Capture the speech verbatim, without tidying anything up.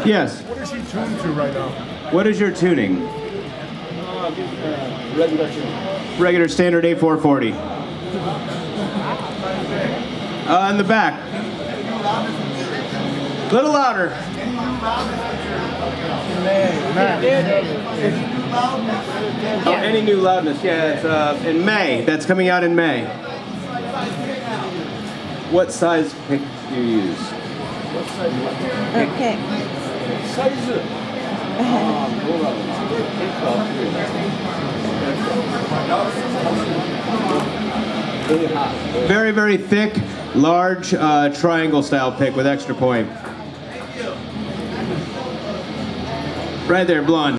Yes. What is he tuned to right now? What is your tuning? Uh, regular tuning. Regular standard A four forty. Uh, in the back. A little louder. Oh, any new loudness? Yeah, it's uh, in May. That's coming out in May. What size pick do you use? What size? Okay. Size? Very, very thick, large uh, triangle style pick with extra point. Right there, blonde.